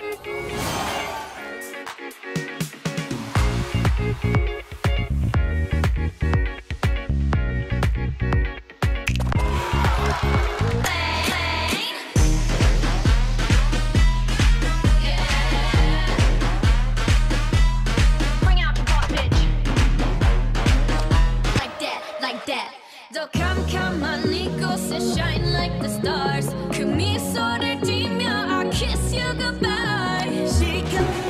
더 캄캄한 이곳에 shine like the stars 그 미소를 띠며 I kiss you goodbye 시간